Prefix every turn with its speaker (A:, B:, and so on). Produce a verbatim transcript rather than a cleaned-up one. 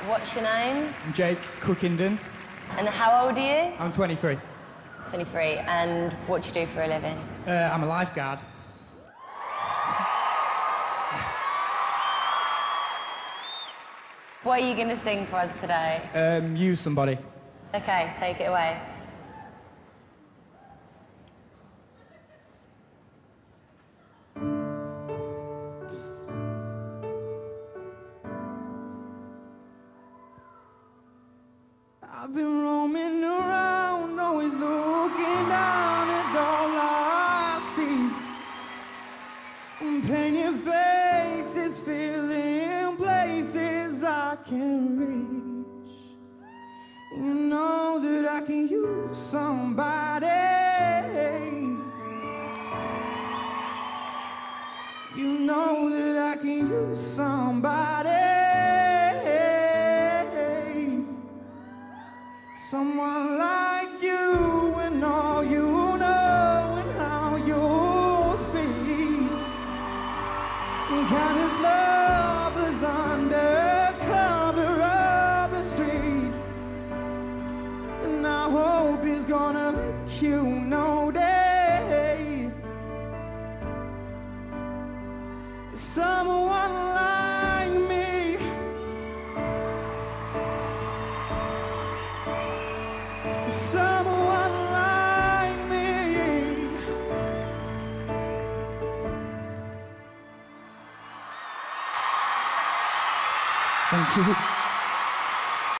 A: What's your name?
B: I'm Jake Cookington.
A: And how old are you?
B: I'm twenty-three.
A: twenty-three. And what do you do for a living?
B: Uh, I'm a lifeguard.
A: What are you going to sing for us today?
B: Um, use somebody.
A: Okay, take it away.
B: I've been roaming around, always looking down at all I see. Painted faces, filling places I can't reach. You know that I can use somebody. You know that I can use somebody. Someone like you and all you know and how you speak. Kindness lovers under cover of the street. And I hope it's gonna make you know day. Someone like me. Someone like me. Thank you.